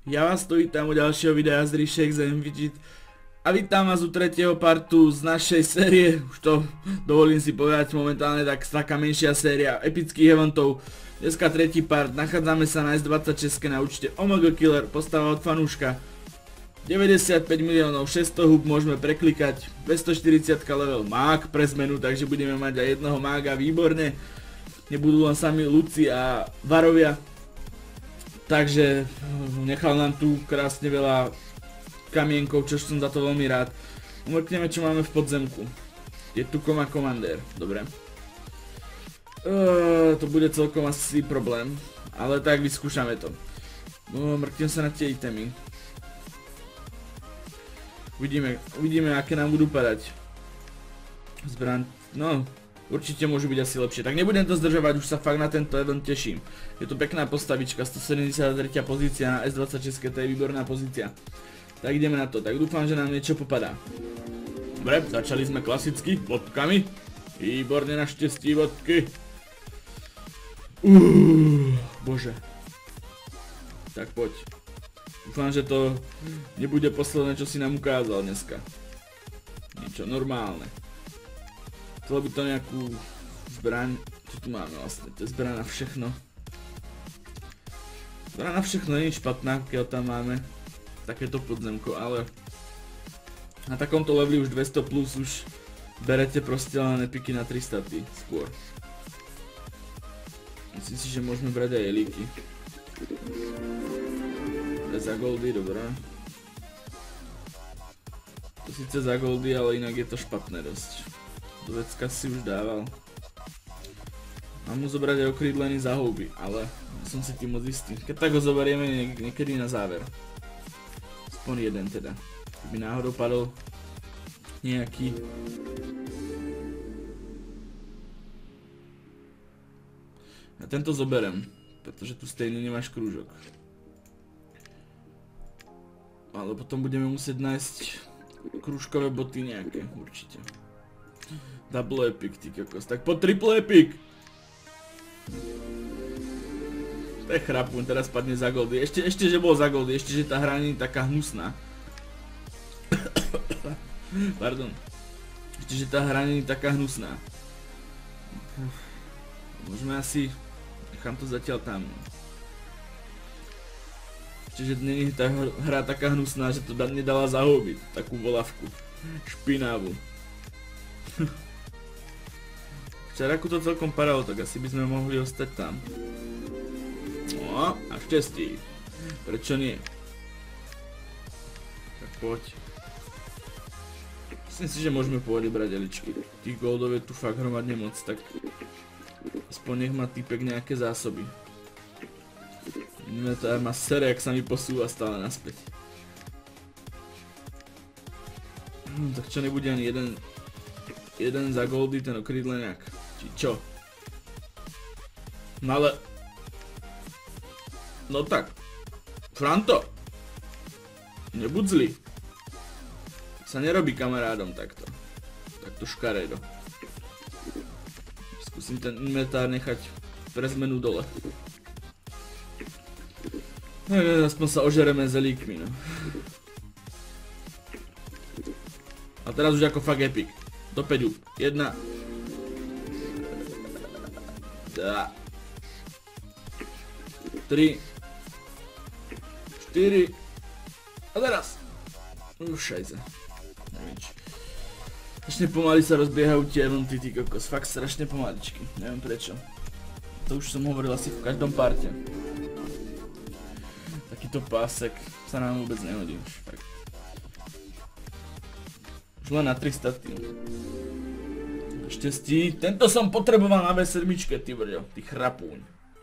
Ja vás tu vítam u ďalšieho videa z Ríšek Zemvidžit a vítam vás u tretieho partu z našej série, už to dovolím si povedať momentálne, tak taká menšia séria epických eventov. Dneska tretí part, nachádzame sa na S26 na účte OMG Killer, postava od fanúška. 95 miliónov 600 hub môžeme preklikať, 240 level mák pre zmenu, takže budeme mať aj jednoho mága, výborne. Nebudú len sami Luci a Varovia. Takže nechal nám tu krásne veľa kamienkov, čo som za to veľmi rád. Umrkneme, čo máme v podzemku. Je tu Koma Commander, dobre. To bude celkom asi problém, ale tak vyskúšame to. Mrknem sa na tie itemy. Uvidíme, aké nám budú padať. Zbraň, no, určite môžu byť asi lepšie. Tak nebudem to zdržovať, už sa fakt na tento event teším. Je to pekná postavička, 173. pozícia na S26, to je výborná pozícia. Tak ideme na to, tak dúfam, že nám niečo popadá. Dobre, začali sme klasicky, bodkami. Výborne, naštěstí bodky. Bože. Tak poď. Dúfam, že to nebude posledné, čo si nám ukázal dneska. Niečo normálne. Chcelo by to nejakú zbraň, čo tu máme vlastne, to je zbraň na všechno. Zbraň na všechno nie je špatná, keď tam máme takéto podzemko, ale na takomto leveli už 200 plus už berete proste len epiky na 300 skôr. Myslím si, že môžeme brať aj elíky. Za goldy, dobrá. To síce za goldy, ale inak je to špatné dosť. Do vecka si už dával. Mám mu zobrať aj okrídlený za houby, ale som si tým moc istý. Keď tak ho zoberieme niekedy na záver. Aspoň jeden teda. Keby náhodou padol nejaký. A tento zoberem, pretože tu stejne nemáš krúžok. Ale potom budeme musieť nájsť krúžkové boty nejaké, určite. Double epic, ty kokos. Tak po triple epic! To je chrapuň, teraz padne za goldy. Ešte že bol za goldy, ešte že tá hra nie je taká hnusná. Pardon. Ešte že tá hra nie je taká hnusná. Môžeme asi... Nechám to zatiaľ tam. Ešte že nie je tá hra taká hnusná, že to nedala zahubiť. Takú volavku. Špinavú. Včeraku to celkom padalo, tak asi by sme mohli ostať tam. No, a šťastí. Prečo nie? Tak poď. Myslím si, že môžeme pôjde brať eličky. Tých goldov je tu fakt hromadne moc, tak aspoň nech má týpek nejaké zásoby. Inventář má sere, jak sa mi posúva stále naspäť. Tak čo, nebude ani jeden za goldy, ten okrídleniak. Či čo? No ale... No tak. Franto! Nebuď zlý. Sa nerobí kamarádom takto. Takto škaredo. Skúsim ten inventár nechať pre zmenu dole. Aspoň sa ožereme s elíkmi, no. A teraz už ako fakt epic. Do 5 up. 1 2 3 4 a teraz. Šajze. Nevíč. Strašne pomaly sa rozbiehajú tie eventy, ty kokos. Fakt strašne pomaličky. Neviem prečo. To už som hovoril asi v každom parte. Takýto pásek sa nám vôbec nehodí už, fakt. Už len na 300 tým. Šťastí, tento som potreboval na V7, ty brďo, ty chrapúň.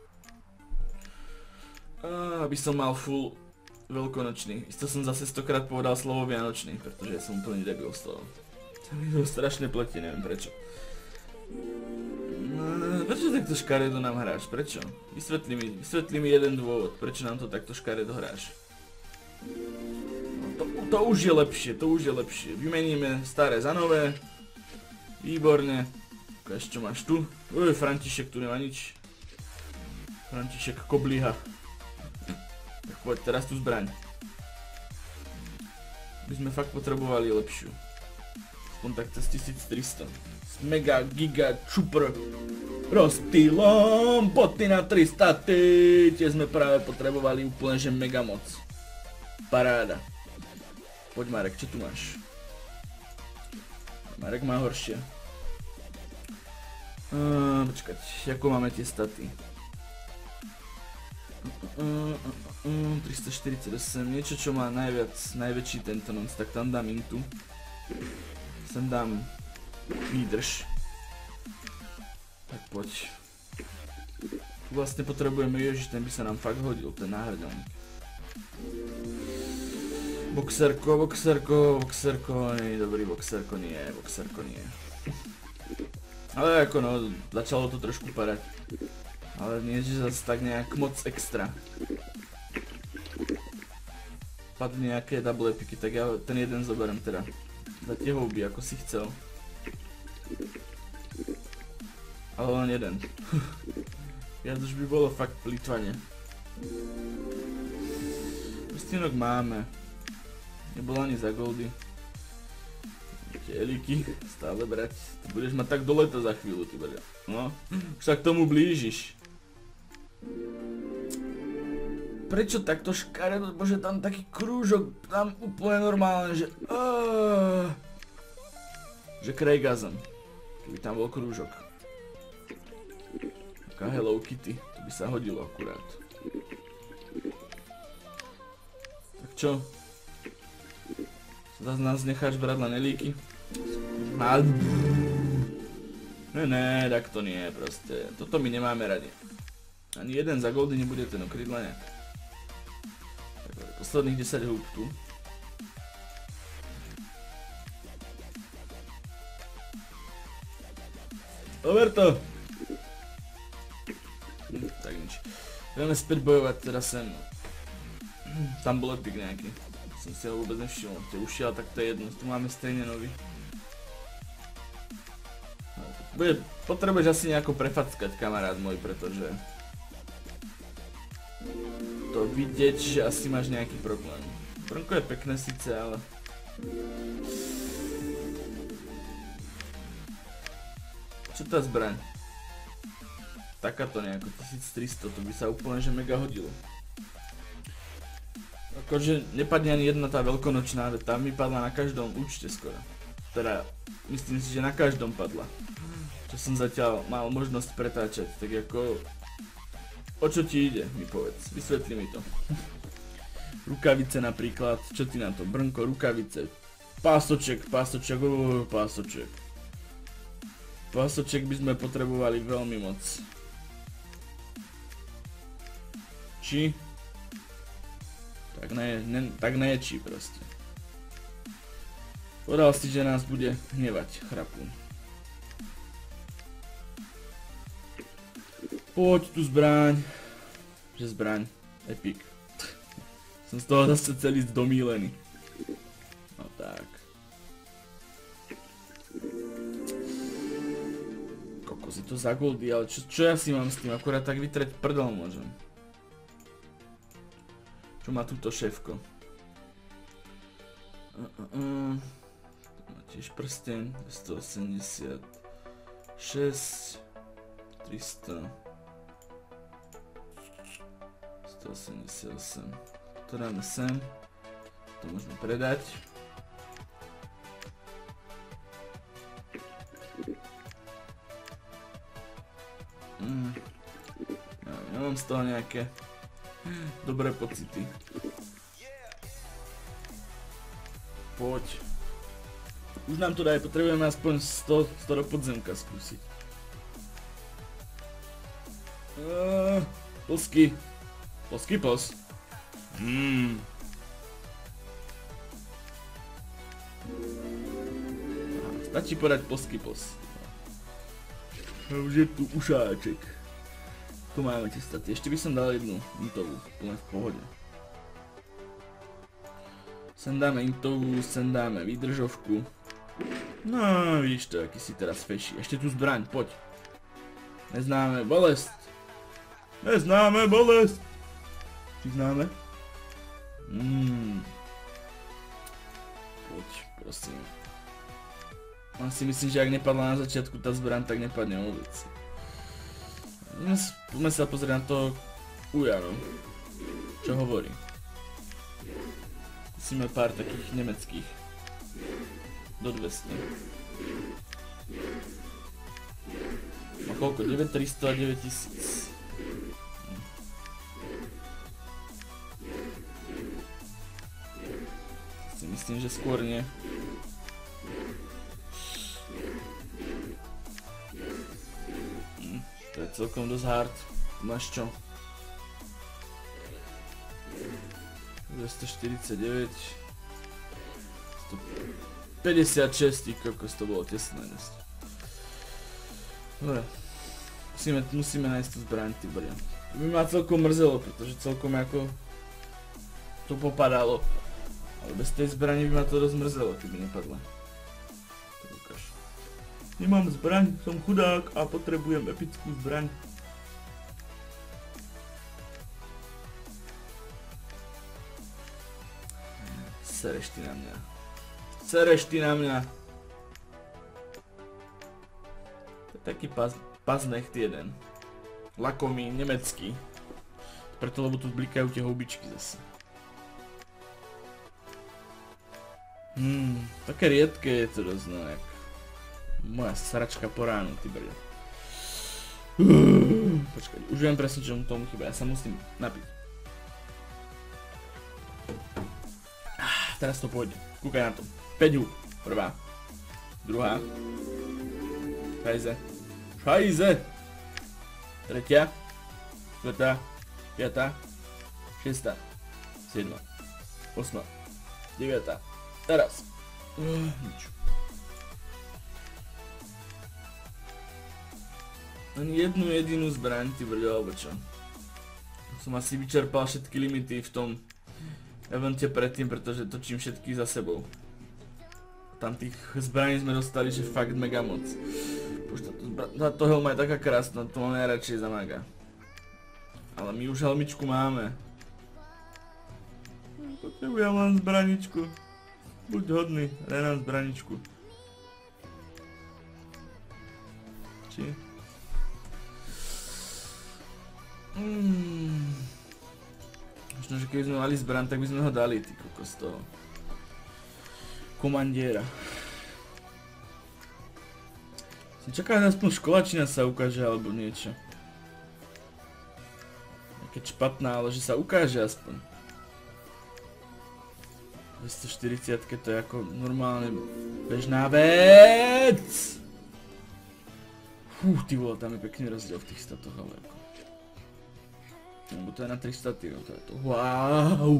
Aby som mal full veľkonočný. Isto som zase 100-krát povedal slovo vianočný, pretože som úplne debil slovo. To mi to strašne pletie, neviem prečo. Prečo takto škaredo nám hráš? Prečo? Vysvetli mi jeden dôvod, prečo nám to takto škaredo hráš. No, to už je lepšie, Vymeníme staré za nové. Výborne. Ukáž, čo máš tu. František tu nemá nič. František koblíha. Tak poď, teraz tú zbraň. By sme fakt potrebovali lepšiu. Aspoň tak cez 1300. Mega giga čupr. Rozptýlom, boty na 300, tie sme práve potrebovali úplne, že mega moc. Paráda. Poď Marek, čo tu máš? Marek má horšie. Počkať, ako máme tie staty? 348, niečo čo má najväčší tento noc, tak tam dám intu. Sem dám výdrž. Tak poď. Tu vlastne potrebujeme, ježiš, ten by sa nám fakt hodil, ten náhrdelník. Boxerko, nie je dobrý, boxerko nie. Ale ako no, začalo to trošku padať. Ale nie, že zase tak nejak moc extra. Padne nejaké double epiky, tak ja ten jeden zoberiem teda. Za tie houby, ako si chcel. Ale len jeden. Viac už by bolo fakt plýtvanie. Prstínok máme. Nebolo ani za goldy. Tie eliky stále brať. Ty budeš mať tak do leta za chvíľu, ty brďa. No, už sa k tomu blížiš. Prečo takto škaredo? Bože, tam taký krúžok, tam úplne normálne, že... Že Craigasm. Keby tam bol krúžok. Taká Hello Kitty, to by sa hodilo akurát. Tak čo? Zas nás necháš brať len elíky? Ne, tak to nie, proste. Toto my nemáme radi. Ani jeden za goldy nebude ten okrydlenie. Posledných 10 húb tu. Over to! Tak nič. Ideme späť bojovať teda sem. Tam bol epic nejaký. Som si ho vôbec nevšimol. Tie uši, ale tak to je jedno. Tu máme stejne nový. Potrebuješ asi nejako prefackať, kamarát môj, pretože... To vidieť, že asi máš nejaký problém. Brnko je pekné síce, ale... Čo tá zbraň? Takáto nejako 1300, to by sa úplne že mega hodilo. Akože nepadne ani jedna tá veľkonočná, ale tam mi padla na každom účte skoro. Teda, myslím si, že na každom padla. Čo som zatiaľ mal možnosť pretáčať, tak ako... O čo ti ide, mi povedz, vysvetli mi to. Rukavice napríklad, čo ty na to? Brnko, rukavice. Pásoček. Pásoček by sme potrebovali veľmi moc. Či? Tak neči proste. Povedal si, že nás bude hnevať, chrapú. Poď tu zbraň. Že zbraň. Epic. Som z toho zase celý zdomílený. No tak. Kokos, je to za goldy, ale čo ja si mám s tým? Akurát tak vytreť prdel môžem. Čo má túto šéfko? Má tiež prsteň. 186. 300. 188. To dáme sem. To môžeme predať. Ja mám z toho nejaké dobré pocity. Poď. Už nám to daj, potrebujeme aspoň 100 do podzemka skúsiť. Polsky. Polský pos. Stačí podať polský pos. A už je tu ušáček. Tu máme tie staty. Ešte by som dal jednu intovú, úplne v pohode. Sem dáme intovú, sem dáme výdržovku. No, vidíš to, aký si teraz feší. Ešte tu zbraň, poď. Neznáme bolesť. Neznáme bolesť. Či známe? Poď, prosím. Ja si myslím, že ak nepadla na začiatku tá zbraň, tak nepadne vôbec. Poďme sa pozrieť na to Ujano. Čo hovorí. Musíme pár takých nemeckých. Do 200. Má koľko? 9300 a 9000. Si myslím, že skôr nie. To je celkom dosť hard. Máš čo? 249 156, kokos, to bolo tesné dosť. Dobre. Musíme nájsť tú zbraň, ty brďa. To by ma celkom mrzelo, pretože celkom ako to popadalo. Ale bez tej zbrani by ma to dosť mrzelo, keby nepadla. To ukáž. Nemám zbraň, som chudák a potrebujem epickú zbraň. Sereš ty na mňa. Sereš ty na mňa. To je taký paznecht jeden. Lakomý, nemecký. Preto, lebo tu blikajú tie houbičky zase. Také riedke je to dosť, no jak moja sračka po ránu, ty brďo. Počkaj, už viem presne, čo tomu chýba, ja sa musím napiť. Teraz to pôjde, kúkaj na to. 5 húb, prvá, druhá, šajze, tretia, štvrtá, piatá, šiestá, siedma, osma, deviatá, teraz. Nič. Ani jednu jedinú zbraň, ty brďo, alebo čo. Som asi vyčerpal všetky limity v tom evente predtým, pretože točím všetky za sebou. Tam tých zbraní sme dostali, že fakt mega moc. Už táto helma je taká krásna, to mám najradšej za maga. Ale my už helmičku máme. Potrebujem len zbraničku. Buď hodný, daj nám zbraničku. Či? Možno, že keby sme mali zbraň, tak by sme ho dali, ty kokos, toho komandiera. Som čakal, že aspoň školačina sa ukáže, alebo niečo. Keď špatná, ale že sa ukáže aspoň. 240, to je ako normálne bežná vec. Ty vole, tam je pekný rozdiel v tých statoch, ale ako. Lebo to je na 3 staty, no to je to. Wow!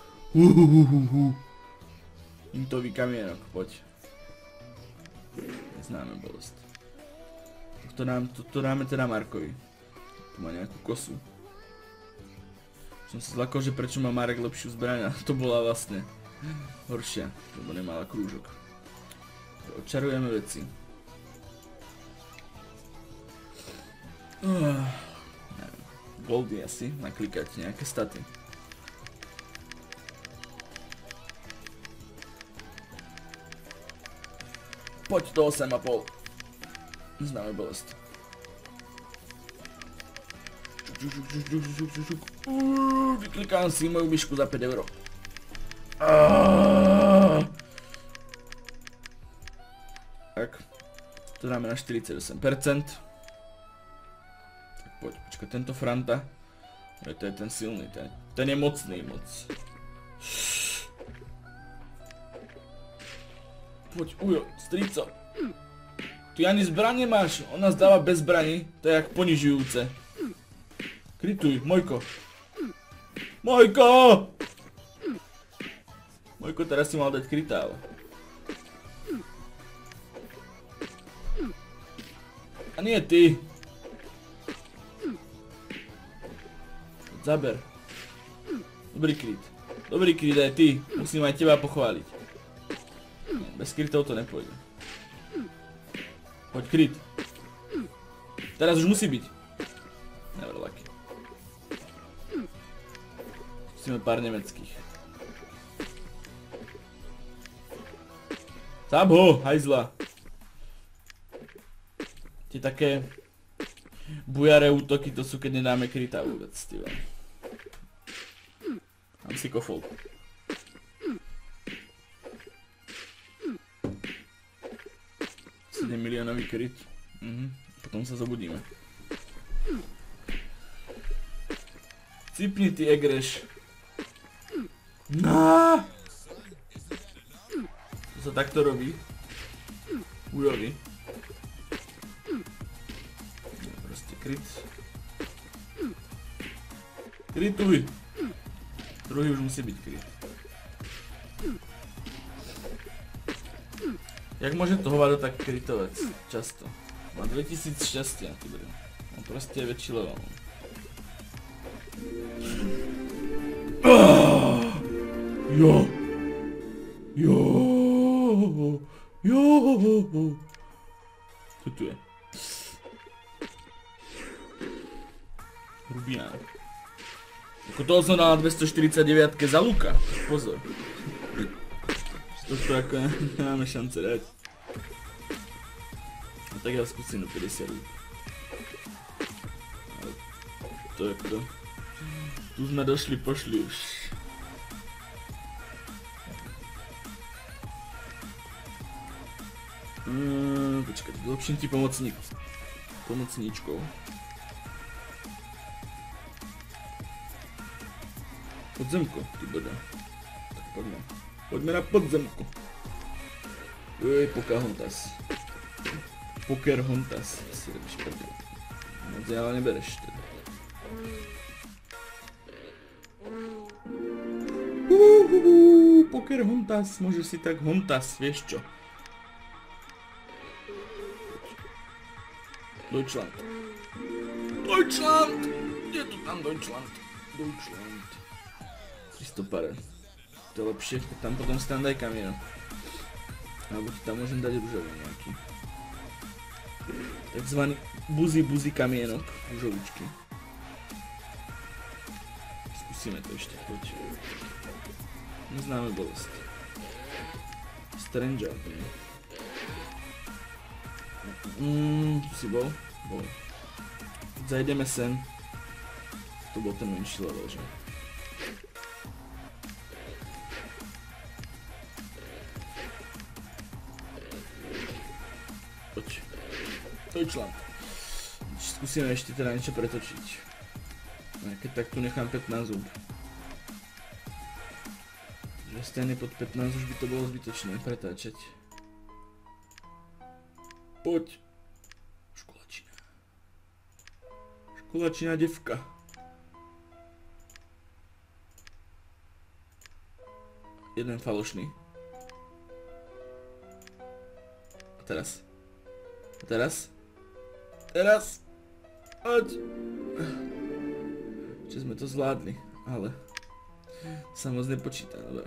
Intový kamienok, poď. Neznáme bolesť. Toto dáme teda Markovi. Tu má nejakú kosu. Som sa zlakol, že prečo má Marek lepšiu zbraň, a to bola vlastne horšia, lebo nemala krúžok. Odčarujeme veci. Goldy asi, naklikať nejaké staty. Poď do 8,5. Známe bolesť. Vyklikám si moju myšku za 5 €. Tak. To dáme na 48%. Poď, počkaj, tento Franta. To je ten silný, ten je mocný moc. Poď, ujo, strico. Ty ani zbraň nemáš, on nás dáva bez zbraní, to je jak ponižujúce. Krytuj, Mojko. Mojko! Mojko, teraz si mal dať krytál. A nie ty. Zaber. Dobrý kryt. Dobrý kryt aj ty. Musím aj teba pochváliť. Bez krytov to nepôjde. Poď kryt. Teraz už musí byť. Never lucky. Musíme pár nemeckých. Zab ho, hajzla. Tie také bujaré útoky, to sú keď nedáme krytá vôbec, tyva. Mám si kofol. Miliónový kryt. Potom sa zobudíme. Cipni ty egreš. No. To sa takto robí. Ujovi. Proste kryt. Krytuj. Druhý už musí byť kryt. Jak môže to hovado tak krytovať často? Má 2000 šťastia, ty bro. On proste je väčší level. Jo. Jo. Jo. Co tu je? Rubinán. Ako toho som dal na 249 za Luka. Pozor. To ako nemáme šance dať. No tak ja skúsim do 50 ľudí. To je to. Tu sme došli, pošli už. Počkaj, vylepším ti pomocníčkou. Podzemko, ty boda. Tak poďme. Poďme na podzemku. Pocahontas. Pokerhontas. Si robíš prdel. Moc ja ale nebereš teda. Pokerhontas. Môžeš si tak hontas, vieš čo. Deutschland. Deutschland! Je tu tam Deutschland? Deutschland. Kristopare. To je lepšie, tam potom si tam daj kamienok. Alebo ti tam môžem dať ružový nejaký. Takzvaný buzi kamienok, ružovičky. Skúsime to ešte, poď. Neznáme bolest. Stranger, nie? Tu si bol? Bol. Zajdeme sem. To bol ten menší level, že? Poď. Deutschland. Skúsime ešte teda niečo pretočiť. Keď tak tu nechám 15 zub. Že stejne pod 15 už by to bolo zbytočné pretáčať. Poď. Školačina. Školačina devka. Jeden falošný. A teraz. A teraz. Teraz. Poď. Čiže sme to zvládli, ale sa moc nepočíta, dobre.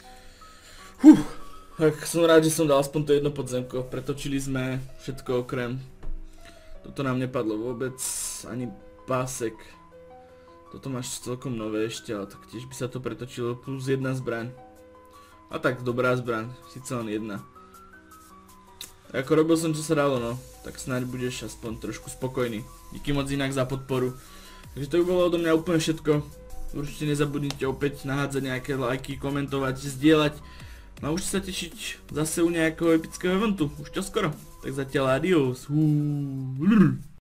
Tak som rád, že som dal aspoň to jedno podzemko, pretočili sme všetko okrem. Toto nám nepadlo vôbec, ani pásek. Toto máš celkom nové ešte, ale tak tiež by sa to pretočilo, plus jedna zbraň. A tak dobrá zbraň, síce len jedna. Ako robil som čo sa dalo, no, tak snáď budeš aspoň trošku spokojný. Díky moc inak za podporu. Takže to by bolo odo mňa úplne všetko. Určite nezabudnite opäť nahádzať nejaké lajky, komentovať, zdieľať. No a už sa tešiť zase u nejakého epického eventu, už čoskoro. Tak zatiaľ adios.